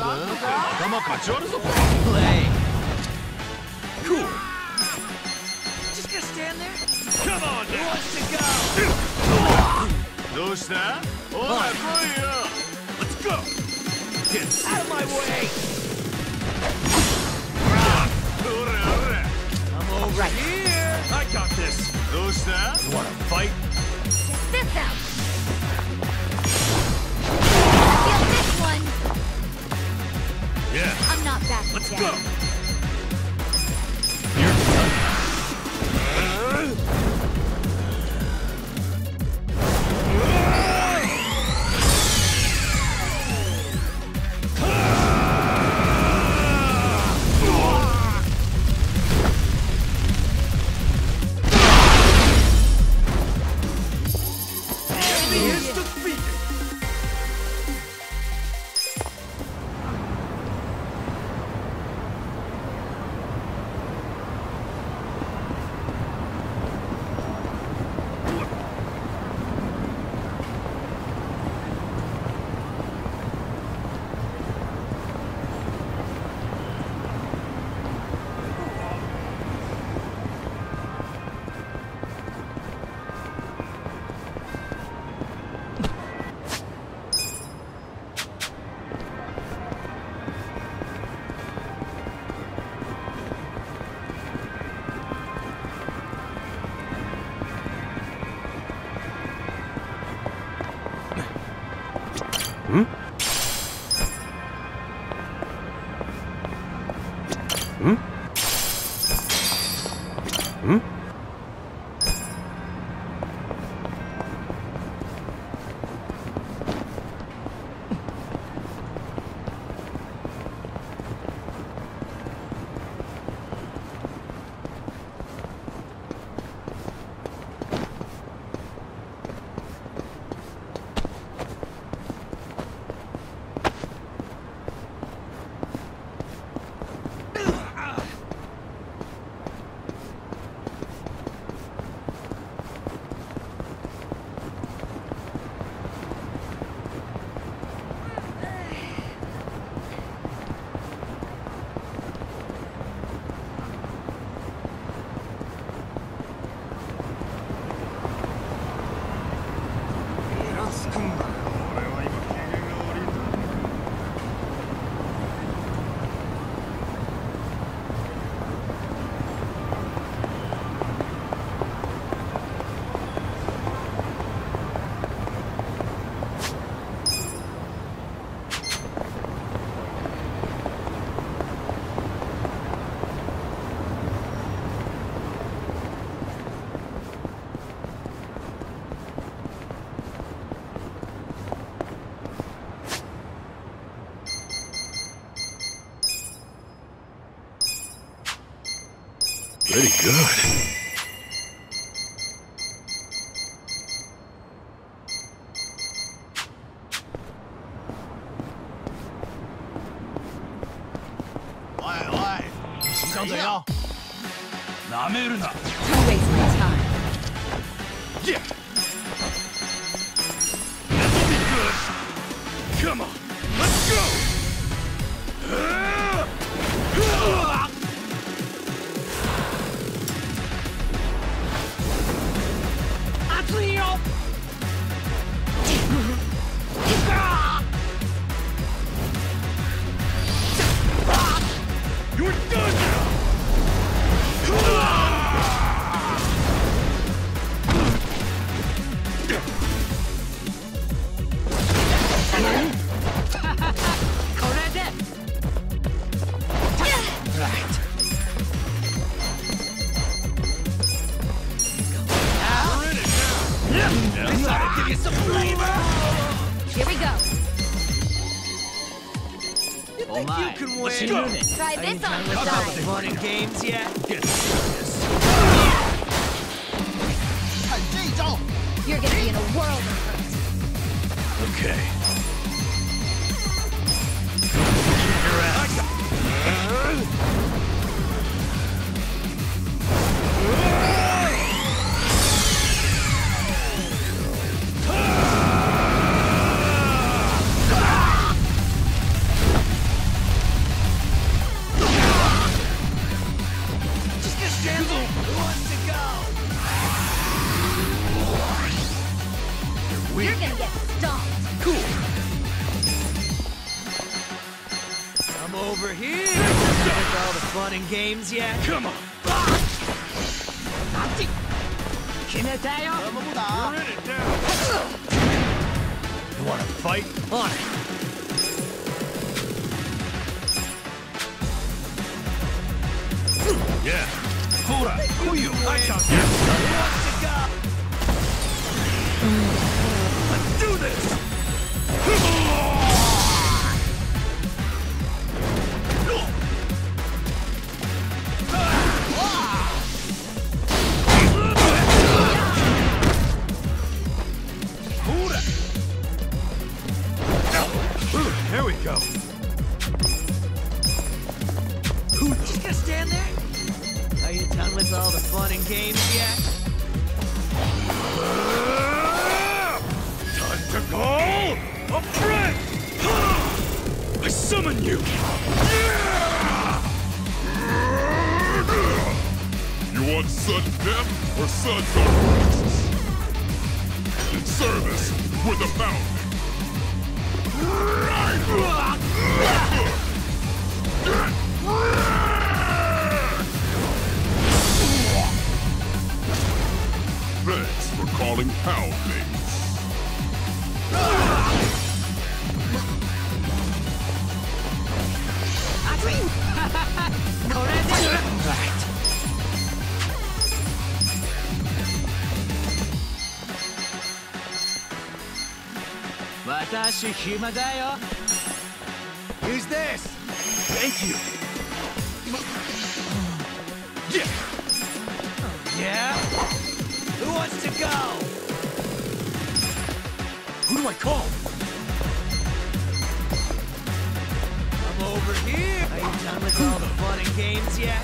頭かち割るぞ。 Play. Cool. Just gonna stand there? Come on Who now. wants to go? どうした？ほら来いよ。Let's go. Get Out of my way! ほらほら。 I'm over here! I got this. どうした？ You wanna fight? Check this out. Feel this one. Yeah. I'm not back. Let's yet. go. Pretty good. Don't waste my time. Yeah. This'll be good. Come on, let's go. You're done now. Give you some flavor! Here we go. You think you can win? Try this on the Cut out the side. fun and games yet? Get this. You're gonna be in a world of hurt. Okay. Your ass. You're gonna get stomped. Cool. Come over here. Done with all the fun and games yet? Come on. You're in it now. You wanna fight? On it. Yeah. Hold on. Who you? I got Who wants to go? Let's do this. There we go. Just gonna stand there? Are you done with all the fun and games yet? Time to call a friend! I summon you! You want sudden death or sudden darkness? In service with a bounty. Thanks for calling Poundmates. Right. Watashi hima da yo. Who's this? Thank you. Yeah. Yeah? Who wants to go? Who do I call? I'm over here. Are you done with all the fun and games yet?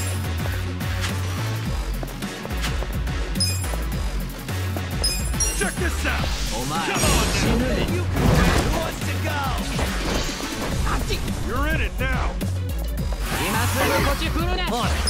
Check this out. Oh my. Come on now. You can win. Who wants to go? You're in it now. On it.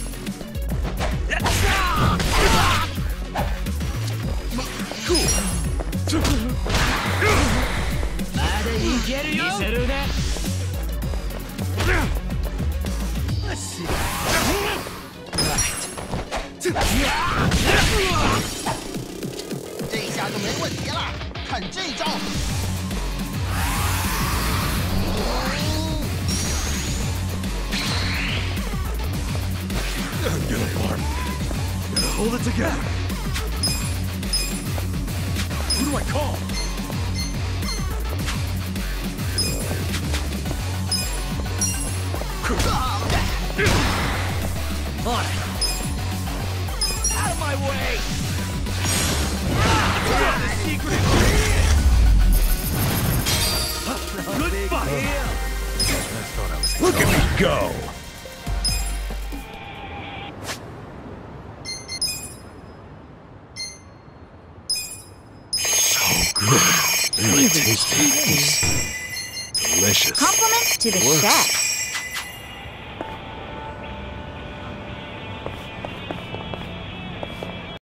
Cool. Let's see. Right. 这一下就没问题了，看这招！ Get it, Barb. Gotta hold it together. Who do I call? On it. Out of my way. Secret ingredient. Good fight. Deal. Look at me go. Really tasty. Delicious. Compliments to the chef.